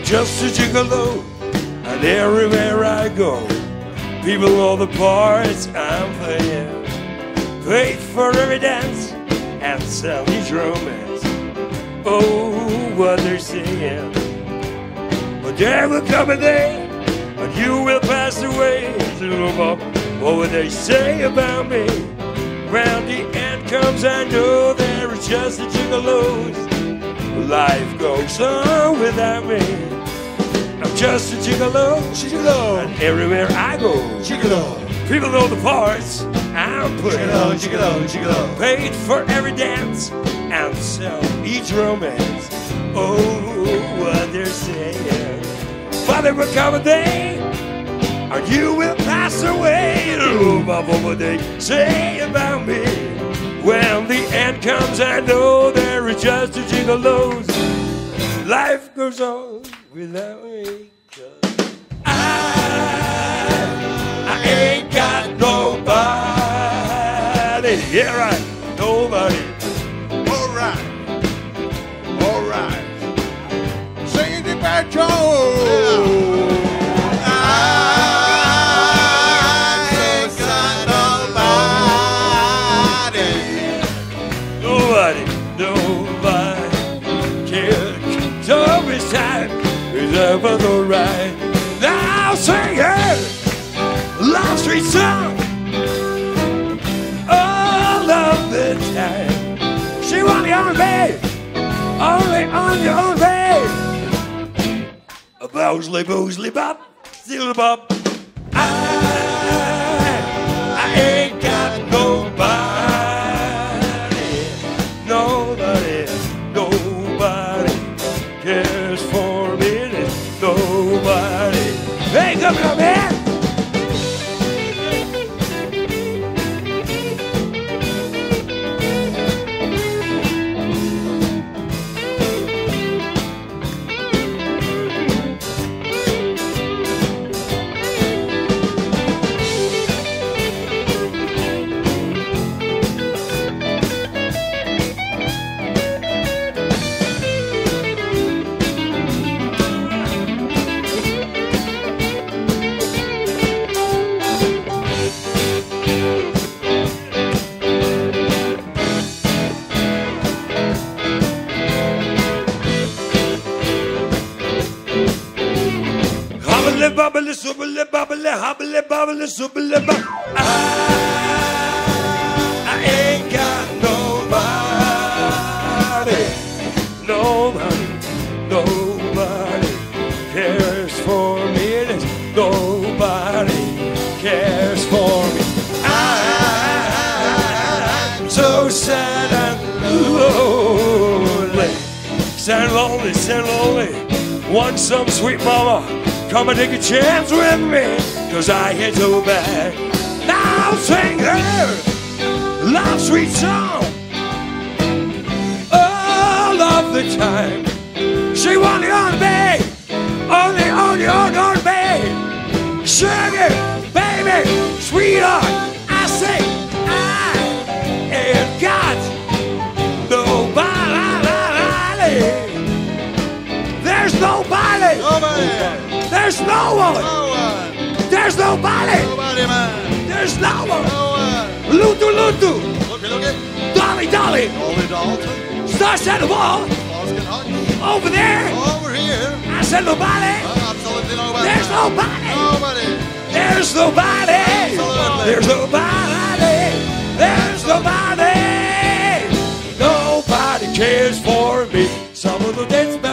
just a gigolo, and everywhere I go, people know the parts I'm playing. Paid for every dance and sell each romance. Oh, what they're saying. But there will come a day, and you will pass away. What would they say about me? When the end comes, I know there is just a gigolo. Life goes on without me. I'm just a gigolo, gigolo, and everywhere I go, gigolo. People know the parts I'm playing. Gigolo, gigolo, gigolo. Paid for every dance and sell each romance. Oh, what they're saying. But there will come a day, and you will pass away. Oh, what would they say about me? When the end comes, I know there is just a gigolo. Life goes on without me. I ain't got nobody. Yeah, right. Nobody. All right. All right. Sing it back, Joe. I ain't got nobody. Nobody. Nobody. Can't tell me time is ever the right. Now sing it. Love sweet song. All of the time. She want the only babe. Only on your own babe. A boozly boozly bop. Still bop. I ain't got nobody. Nobody. Nobody cares for me. Nobody. Hey, come on, man. Bubbly, subbly, bubbly, hobbly, bubbly, subbly, bubbly. I ain't got nobody. Nobody, nobody cares for me. Nobody cares for me. I'm so sad and lonely. Sad lonely, sad lonely. Want some sweet mama? Come and take a chance with me, 'cause I hit so bad. Now sing her love sweet song all of the time. She want the on babe, only on babe. Sugar, baby, sweetheart, I say I ain't got nobody. There's nobody. There's no one. There's nobody. Man. There's no one. No one. Lutu, Lutu. Looky. Dolly, Dolly. Dolly Dalton. Stars at the wall. Oscar Hodge. Over there. Over here. I said nobody. Absolutely nobody. There's nobody. Nobody. There's nobody. Absolutely. There's nobody. There's nobody. Nobody cares for me. Some of the dance